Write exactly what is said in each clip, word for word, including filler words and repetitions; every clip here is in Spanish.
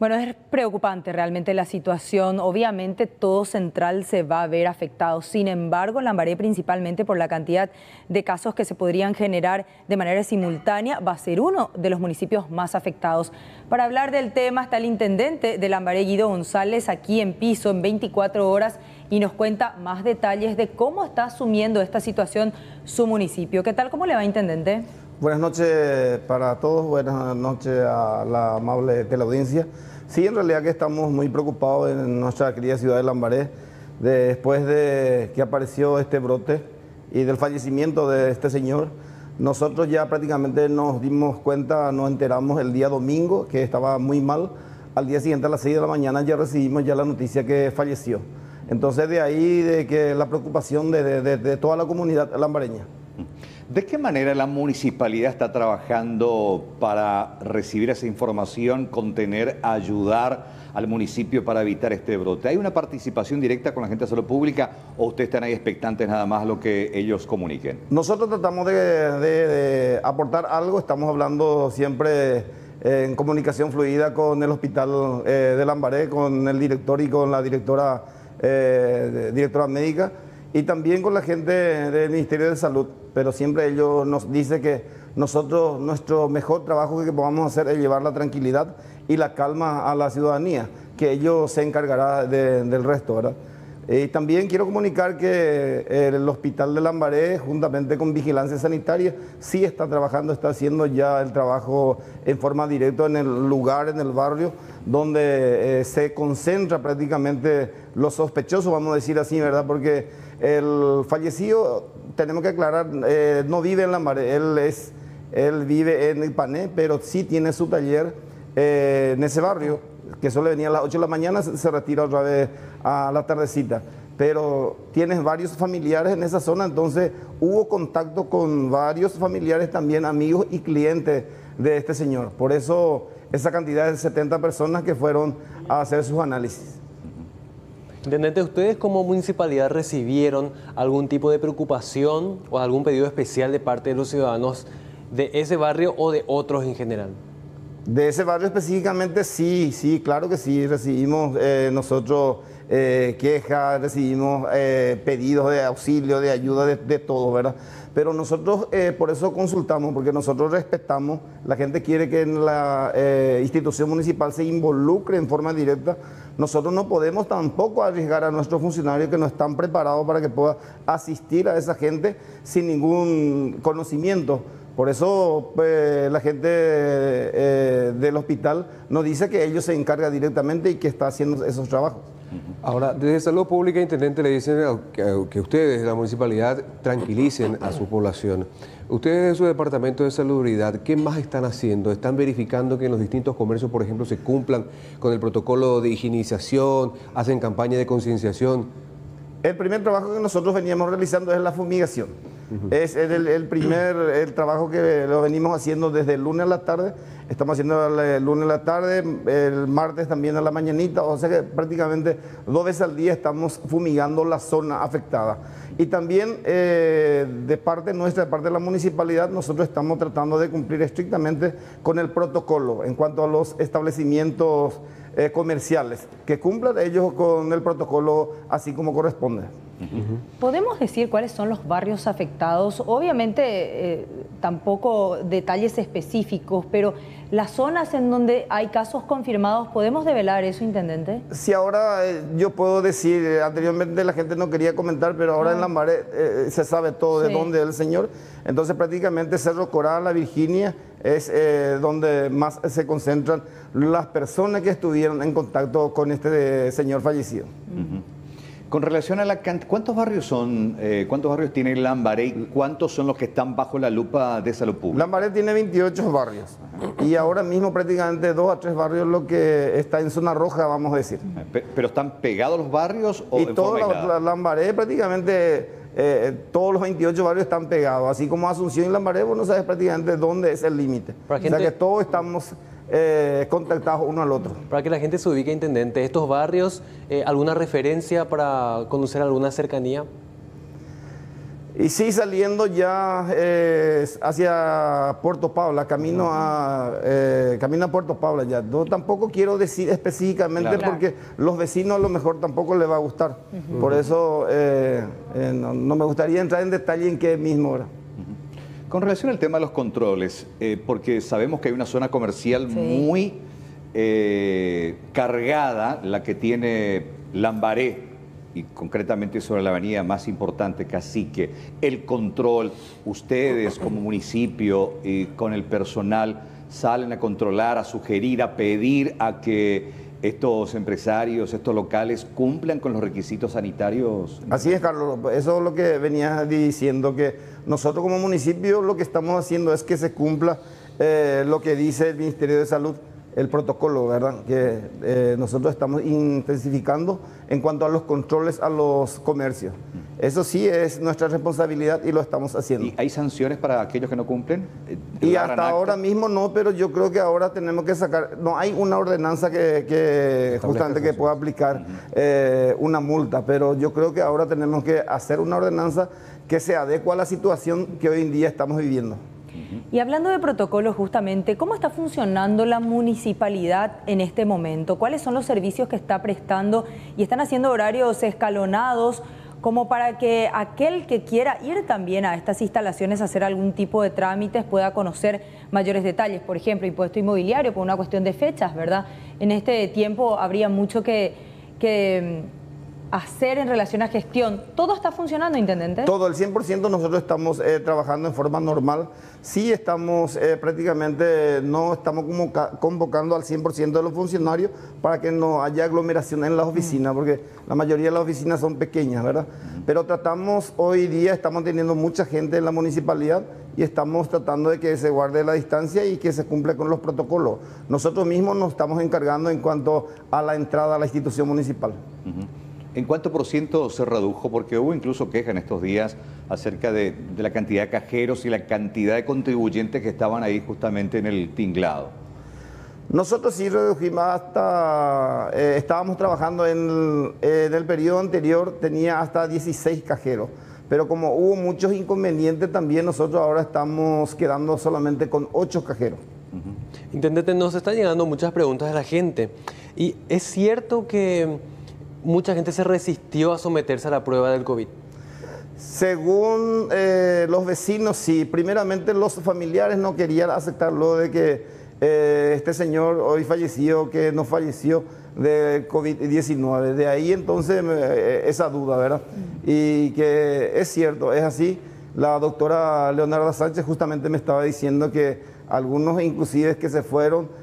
Bueno, es preocupante realmente la situación. Obviamente todo Central se va a ver afectado. Sin embargo, Lambaré, principalmente por la cantidad de casos que se podrían generar de manera simultánea, va a ser uno de los municipios más afectados. Para hablar del tema está el intendente de Lambaré, Guido González, aquí en piso en veinticuatro horas y nos cuenta más detalles de cómo está asumiendo esta situación su municipio. ¿Qué tal? ¿Cómo le va, intendente? Buenas noches para todos, buenas noches a la amable teleaudiencia. Sí, en realidad que estamos muy preocupados en nuestra querida ciudad de Lambaré, después de que apareció este brote y del fallecimiento de este señor. Nosotros ya prácticamente nos dimos cuenta, nos enteramos el día domingo que estaba muy mal. Al día siguiente a las seis de la mañana ya recibimos ya la noticia que falleció. Entonces de ahí de que la preocupación de, de, de toda la comunidad lambareña. ¿De qué manera la municipalidad está trabajando para recibir esa información, contener, ayudar al municipio para evitar este brote? ¿Hay una participación directa con la gente de salud pública o ustedes están ahí expectantes nada más a lo que ellos comuniquen? Nosotros tratamos de, de, de aportar algo, estamos hablando siempre en comunicación fluida con el hospital eh, de Lambaré, con el director y con la directora, eh, directora médica, y también con la gente del Ministerio de Salud, pero siempre ellos nos dicen que nosotros, nuestro mejor trabajo que podamos hacer es llevar la tranquilidad y la calma a la ciudadanía, que ellos se encargarán de, del resto, ¿verdad? Y también quiero comunicar que el Hospital de Lambaré, juntamente con Vigilancia Sanitaria, sí está trabajando, está haciendo ya el trabajo en forma directa en el lugar, en el barrio, donde eh, se concentra prácticamente los sospechosos, vamos a decir así, ¿verdad? Porque el fallecido, tenemos que aclarar, eh, no vive en Lambaré, él, es, él vive en Ipané, pero sí tiene su taller eh, en ese barrio, que solo venía a las ocho de la mañana, se retira otra vez a la tardecita. Pero tienes varios familiares en esa zona, entonces hubo contacto con varios familiares también, amigos y clientes de este señor. Por eso esa cantidad de setenta personas que fueron a hacer sus análisis. Intendente, ¿ustedes como municipalidad recibieron algún tipo de preocupación o algún pedido especial de parte de los ciudadanos de ese barrio o de otros en general? De ese barrio específicamente sí, sí, claro que sí, recibimos eh, nosotros eh, quejas, recibimos eh, pedidos de auxilio, de ayuda, de, de todo, ¿verdad? Pero nosotros eh, por eso consultamos, porque nosotros respetamos, la gente quiere que en la eh, institución municipal se involucre en forma directa. Nosotros no podemos tampoco arriesgar a nuestros funcionarios que no están preparados para que puedan asistir a esa gente sin ningún conocimiento. Por eso pues, la gente eh, del hospital nos dice que ellos se encargan directamente y que está haciendo esos trabajos. Ahora, desde Salud Pública, Intendente, le dicen que, que ustedes, la municipalidad, tranquilicen a su población. Ustedes en su departamento de salubridad, ¿qué más están haciendo? ¿Están verificando que en los distintos comercios, por ejemplo, se cumplan con el protocolo de higienización, hacen campaña de concienciación? El primer trabajo que nosotros veníamos realizando es la fumigación. Uh-huh. Es el, el primer el trabajo que lo venimos haciendo desde el lunes a la tarde. Estamos haciendo el lunes a la tarde, el martes también a la mañanita, o sea que prácticamente dos veces al día estamos fumigando la zona afectada. Y también eh, de parte nuestra, de parte de la municipalidad, nosotros estamos tratando de cumplir estrictamente con el protocolo en cuanto a los establecimientos eh, comerciales, que cumplan ellos con el protocolo así como corresponde. ¿Podemos decir cuáles son los barrios afectados? Obviamente eh, tampoco detalles específicos, pero las zonas en donde hay casos confirmados, ¿podemos develar eso, intendente? Sí, ahora eh, yo puedo decir, eh, anteriormente la gente no quería comentar, pero ahora ah. en Lambaré eh, se sabe todo de sí. dónde es el señor. Entonces prácticamente Cerro Coral, La Virginia, es eh, donde más se concentran las personas que estuvieron en contacto con este señor fallecido. Uh-huh. Con relación a la cantidad, ¿cuántos barrios son, eh, cuántos barrios tiene Lambaré y cuántos son los que están bajo la lupa de salud pública? Lambaré tiene veintiocho barrios y ahora mismo prácticamente dos a tres barrios lo que está en zona roja, vamos a decir. ¿Pero están pegados los barrios o y todo la, la, Lambaré prácticamente, eh, todos los veintiocho barrios están pegados, así como Asunción y Lambaré, vos no sabes prácticamente dónde es el límite. O sea que todos estamos Eh, contactados uno al otro. Para que la gente se ubique, intendente, ¿estos barrios, eh, alguna referencia para conocer alguna cercanía? Y sí, saliendo ya eh, hacia Puerto Paula, camino a, eh, camino a Puerto Paula ya. Yo tampoco quiero decir específicamente Claro. porque los vecinos a lo mejor tampoco les va a gustar. Uh-huh. Por eso eh, eh, no, no me gustaría entrar en detalle en qué mismo hora. Uh-huh. Con relación al tema de los controles, eh, porque sabemos que hay una zona comercial sí. muy eh, cargada, la que tiene Lambaré, y concretamente sobre la avenida más importante, Cacique, el control, ustedes como municipio y con el personal salen a controlar, a sugerir, a pedir a que estos empresarios, estos locales cumplan con los requisitos sanitarios. Así es, Carlos, eso es lo que venía diciendo, que nosotros como municipio lo que estamos haciendo es que se cumpla eh, lo que dice el Ministerio de Salud, el protocolo, ¿verdad? Que eh, nosotros estamos intensificando en cuanto a los controles a los comercios. Eso sí es nuestra responsabilidad y lo estamos haciendo. ¿Y hay sanciones para aquellos que no cumplen? Y hasta ahora mismo no, pero yo creo que ahora tenemos que sacar, no hay una ordenanza que, que justamente que pueda aplicar uh-huh. eh, una multa, pero yo creo que ahora tenemos que hacer una ordenanza que se adecue a la situación que hoy en día estamos viviendo. Y hablando de protocolos justamente, ¿cómo está funcionando la municipalidad en este momento? ¿Cuáles son los servicios que está prestando? ¿Y están haciendo horarios escalonados como para que aquel que quiera ir también a estas instalaciones a hacer algún tipo de trámites pueda conocer mayores detalles? Por ejemplo, impuesto inmobiliario por una cuestión de fechas, ¿verdad? En este tiempo habría mucho que... que hacer en relación a gestión. ¿Todo está funcionando, intendente? Todo, el cien por ciento nosotros estamos eh, trabajando en forma normal. Sí estamos eh, prácticamente, no estamos como convocando al cien por ciento de los funcionarios para que no haya aglomeración en las oficinas, mm. porque la mayoría de las oficinas son pequeñas, ¿verdad? Mm. Pero tratamos, hoy día estamos teniendo mucha gente en la municipalidad y estamos tratando de que se guarde la distancia y que se cumpla con los protocolos. Nosotros mismos nos estamos encargando en cuanto a la entrada a la institución municipal. Uh-huh. ¿En cuánto por ciento se redujo? Porque hubo incluso queja en estos días acerca de, de la cantidad de cajeros y la cantidad de contribuyentes que estaban ahí justamente en el tinglado. Nosotros sí redujimos hasta, eh, estábamos trabajando en, eh, en el periodo anterior, tenía hasta dieciséis cajeros. Pero como hubo muchos inconvenientes también, nosotros ahora estamos quedando solamente con ocho cajeros. Uh-huh. Intendente, nos están llegando muchas preguntas de la gente. Y es cierto que mucha gente se resistió a someterse a la prueba del COVID. Según eh, los vecinos, sí. Primeramente los familiares no querían aceptarlo de que eh, este señor hoy falleció, que no falleció de COVID diecinueve. De ahí entonces eh, esa duda, ¿verdad? Mm. Y que es cierto, es así. La doctora Leonarda Sánchez justamente me estaba diciendo que algunos inclusive que se fueron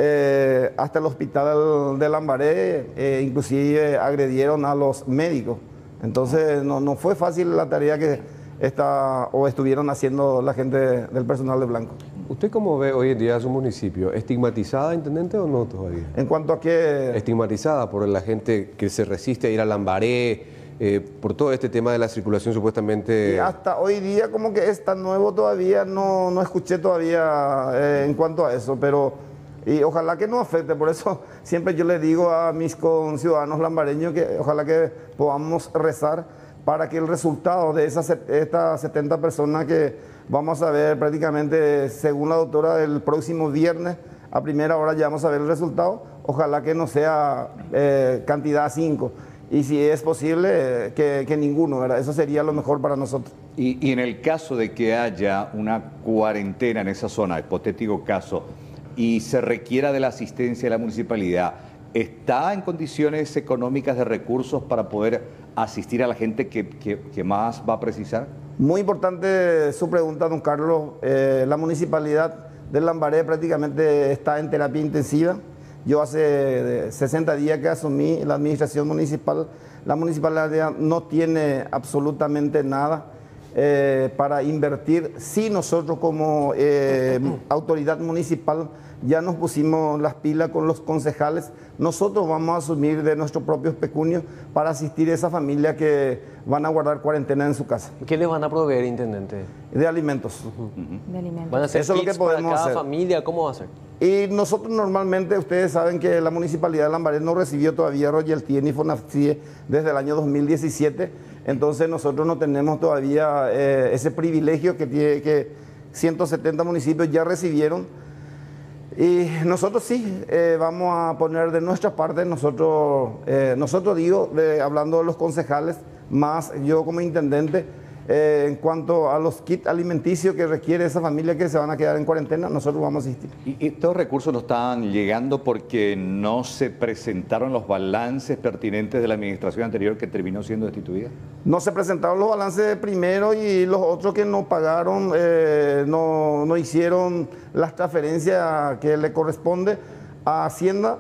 Eh, hasta el hospital de Lambaré, eh, inclusive agredieron a los médicos. Entonces no, no fue fácil la tarea que está, o estuvieron haciendo la gente del personal de Blanco. ¿Usted cómo ve hoy en día a su municipio? ¿Estigmatizada, intendente, o no todavía? ¿En cuanto a qué? Estigmatizada por la gente que se resiste a ir a Lambaré, eh, por todo este tema de la circulación supuestamente... Y hasta hoy día como que es tan nuevo todavía, no, no escuché todavía eh, en cuanto a eso, pero... Y ojalá que no afecte, por eso siempre yo le digo a mis conciudadanos lambareños que ojalá que podamos rezar para que el resultado de esas estas setenta personas que vamos a ver prácticamente, según la doctora, el próximo viernes a primera hora ya vamos a ver el resultado, ojalá que no sea eh, cantidad cinco. Y si es posible, eh, que, que ninguno, ¿verdad? Eso sería lo mejor para nosotros. Y, y en el caso de que haya una cuarentena en esa zona, hipotético caso, y se requiera de la asistencia de la municipalidad, ¿está en condiciones económicas de recursos para poder asistir a la gente que, que, que más va a precisar? Muy importante su pregunta, don Carlos. Eh, la municipalidad de Lambaré prácticamente está en terapia intensiva. Yo hace sesenta días que asumí la administración municipal. La municipalidad no tiene absolutamente nada eh, para invertir. Sí, nosotros como eh, autoridad municipal ya nos pusimos las pilas con los concejales. Nosotros vamos a asumir de nuestros propios pecunios para asistir a esa familia que van a guardar cuarentena en su casa. ¿Qué les van a proveer, intendente? De alimentos. Uh-huh. Uh-huh. De alimentos. ¿Van a hacer Eso es lo que podemos para cada hacer. familia? ¿Cómo va a ser? Y nosotros normalmente, ustedes saben que la municipalidad de Lambaré no recibió todavía royalty ni FONAFCIE desde el año dos mil diecisiete. Entonces nosotros no tenemos todavía eh, ese privilegio que, tiene, que ciento setenta municipios ya recibieron. Y nosotros sí, eh, vamos a poner de nuestra parte, nosotros, eh, nosotros digo, de, hablando de los concejales, más yo como intendente, eh, en cuanto a los kits alimenticios que requiere esa familia que se van a quedar en cuarentena, nosotros vamos a asistir. ¿Y estos recursos no están llegando porque no se presentaron los balances pertinentes de la administración anterior que terminó siendo destituida? No se presentaron los balances primero y los otros que no pagaron, eh, no, no hicieron las transferencias que le corresponde a Hacienda,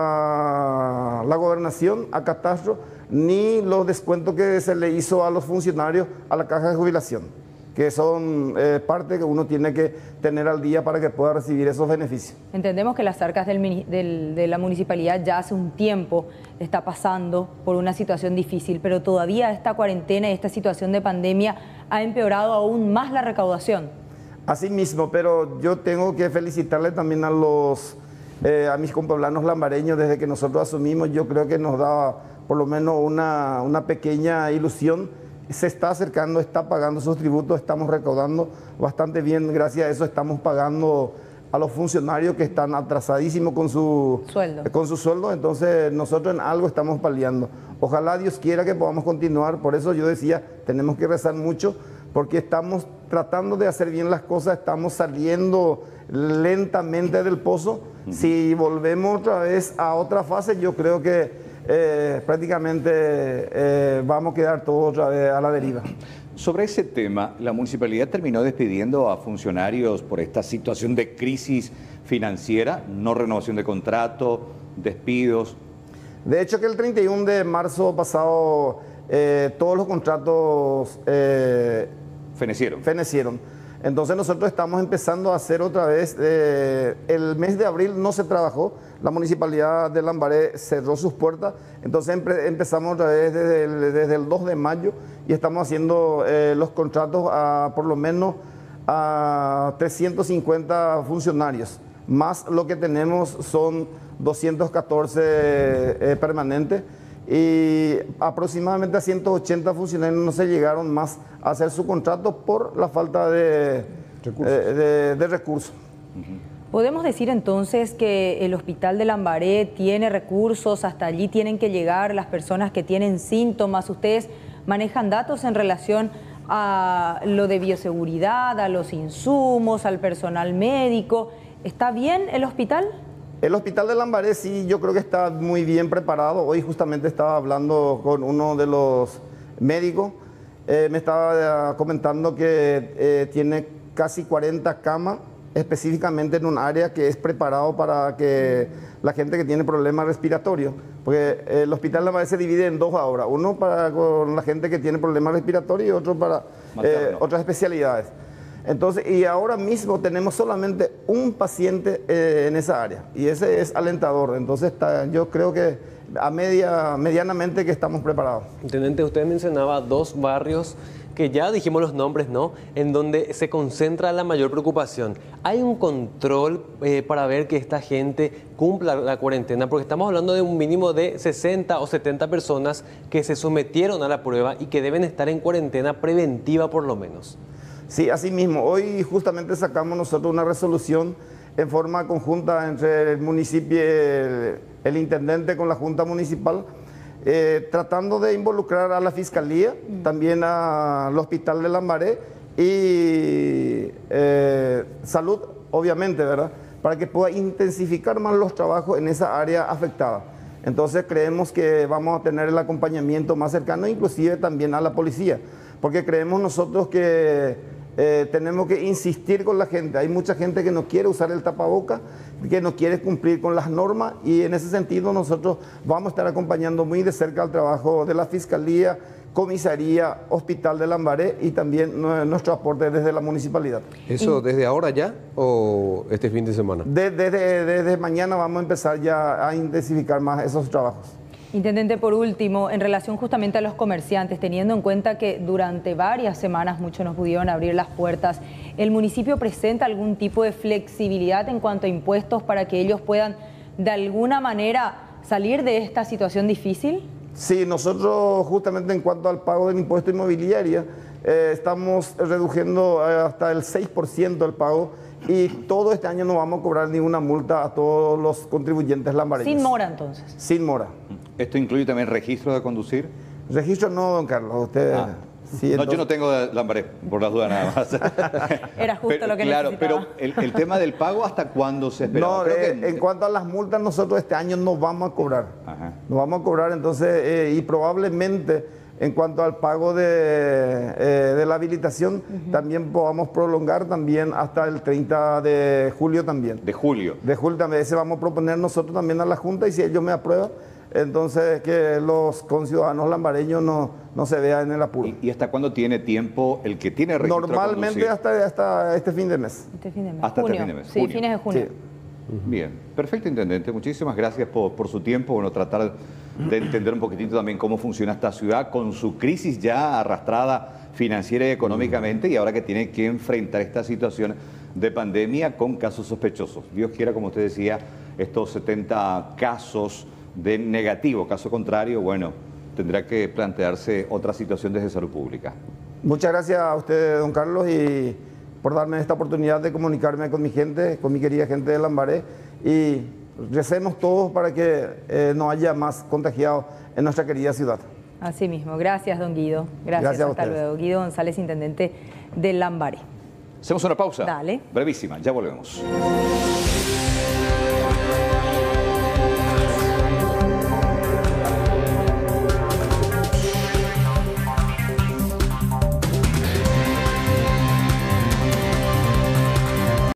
a la Gobernación, a Catastro, ni los descuentos que se le hizo a los funcionarios a la caja de jubilación, que son eh, parte que uno tiene que tener al día para que pueda recibir esos beneficios. Entendemos que las arcas del, del, de la municipalidad ya hace un tiempo está pasando por una situación difícil, pero todavía esta cuarentena y esta situación de pandemia ha empeorado aún más la recaudación. Así mismo, pero yo tengo que felicitarle también a los eh, a mis compoblanos lambareños. Desde que nosotros asumimos, yo creo que nos da por lo menos una, una pequeña ilusión. Se está acercando, está pagando sus tributos, estamos recaudando bastante bien. Gracias a eso estamos pagando a los funcionarios que están atrasadísimos con su sueldo. Con su sueldo. Entonces nosotros en algo estamos paliando. Ojalá Dios quiera que podamos continuar. Por eso yo decía, tenemos que rezar mucho, porque estamos tratando de hacer bien las cosas, estamos saliendo lentamente del pozo. Uh-huh. Si volvemos otra vez a otra fase, yo creo que Eh, prácticamente eh, vamos a quedar todos otra vez a la deriva. Sobre ese tema, la municipalidad terminó despidiendo a funcionarios por esta situación de crisis financiera, no renovación de contrato, despidos. De hecho, que el treinta y uno de marzo pasado eh, todos los contratos eh, fenecieron. fenecieron. Entonces nosotros estamos empezando a hacer otra vez, eh, el mes de abril no se trabajó, la municipalidad de Lambaré cerró sus puertas, entonces empe empezamos otra vez desde el, desde el dos de mayo y estamos haciendo eh, los contratos a por lo menos a trescientos cincuenta funcionarios, más lo que tenemos son doscientos catorce eh, permanentes. Y aproximadamente a ciento ochenta funcionarios no se llegaron más a hacer su contrato por la falta de recursos. Eh, de, de recursos. ¿Podemos decir entonces que el hospital de Lambaré tiene recursos, hasta allí tienen que llegar las personas que tienen síntomas? ¿Ustedes manejan datos en relación a lo de bioseguridad, a los insumos, al personal médico? ¿Está bien el hospital? El hospital de Lambaré sí, yo creo que está muy bien preparado. Hoy justamente estaba hablando con uno de los médicos. Eh, me estaba comentando que eh, tiene casi cuarenta camas, específicamente en un área que es preparado para que la gente que tiene problemas respiratorios. Porque el hospital de Lambaré se divide en dos ahora. Uno para con la gente que tiene problemas respiratorios y otro para eh, otras especialidades. Entonces, y ahora mismo tenemos solamente un paciente eh, en esa área y ese es alentador. Entonces, está, yo creo que a media, medianamente que estamos preparados. Intendente, usted mencionaba dos barrios que ya dijimos los nombres, ¿no? En donde se concentra la mayor preocupación. ¿Hay un control eh, para ver que esta gente cumpla la cuarentena? Porque estamos hablando de un mínimo de sesenta o setenta personas que se sometieron a la prueba y que deben estar en cuarentena preventiva por lo menos. Sí, así mismo. Hoy justamente sacamos nosotros una resolución en forma conjunta entre el municipio, el, el intendente con la Junta Municipal, eh, tratando de involucrar a la Fiscalía, mm. también al Hospital de Lambaré y eh, Salud, obviamente, ¿verdad? Para que pueda intensificar más los trabajos en esa área afectada. Entonces creemos que vamos a tener el acompañamiento más cercano, inclusive también a la policía, porque creemos nosotros que Eh, tenemos que insistir con la gente. Hay mucha gente que no quiere usar el tapaboca, que no quiere cumplir con las normas y en ese sentido nosotros vamos a estar acompañando muy de cerca el trabajo de la Fiscalía, Comisaría, Hospital de Lambaré y también nuestro aporte desde la municipalidad. ¿Eso desde ahora ya o este fin de semana? Desde, desde, desde mañana vamos a empezar ya a intensificar más esos trabajos. Intendente, por último, en relación justamente a los comerciantes, teniendo en cuenta que durante varias semanas muchos no pudieron abrir las puertas, ¿el municipio presenta algún tipo de flexibilidad en cuanto a impuestos para que ellos puedan de alguna manera salir de esta situación difícil? Sí, nosotros justamente en cuanto al pago del impuesto inmobiliario, eh, estamos reduciendo eh, hasta el seis por ciento el pago y todo este año no vamos a cobrar ninguna multa a todos los contribuyentes lambareños. Sin mora entonces. Sin mora. ¿Esto incluye también registro de conducir? Registro no, don Carlos. Usted... Ah. Sí, no, entonces... yo no tengo de Lambaré, por las dudas nada más. Era justo pero, lo que claro, necesitaba. pero el, el tema del pago, ¿hasta cuándo se espera? No, Creo eh, que... en cuanto a las multas, nosotros este año no vamos a cobrar. Ajá. No vamos a cobrar, entonces, eh, y probablemente en cuanto al pago de, eh, de la habilitación, uh-huh. también podamos prolongar también hasta el treinta de julio también. De julio. De julio también, ese vamos a proponer nosotros también a la Junta y si ellos me aprueban, entonces que los conciudadanos lambareños no, no se vean en el apuro. ¿Y, ¿Y hasta cuándo tiene tiempo el que tiene registro? Normalmente hasta, hasta este fin de mes. Este fin de mes. Hasta junio. este fin de mes. Sí, junio. fines de junio. Sí. Bien, perfecto, intendente. Muchísimas gracias por, por su tiempo. Bueno, tratar de entender un poquitito también cómo funciona esta ciudad con su crisis ya arrastrada financiera y económicamente y ahora que tiene que enfrentar esta situación de pandemia con casos sospechosos. Dios quiera, como usted decía, estos setenta casos de negativo. Caso contrario, bueno, tendrá que plantearse otra situación desde salud pública. Muchas gracias a usted, don Carlos, y por darme esta oportunidad de comunicarme con mi gente, con mi querida gente de Lambaré, y recemos todos para que eh, no haya más contagiados en nuestra querida ciudad. Así mismo. Gracias, don Guido. Gracias, Gracias a hasta ustedes. luego. Guido González, intendente de Lambaré. Hacemos una pausa. Dale. Brevísima, ya volvemos.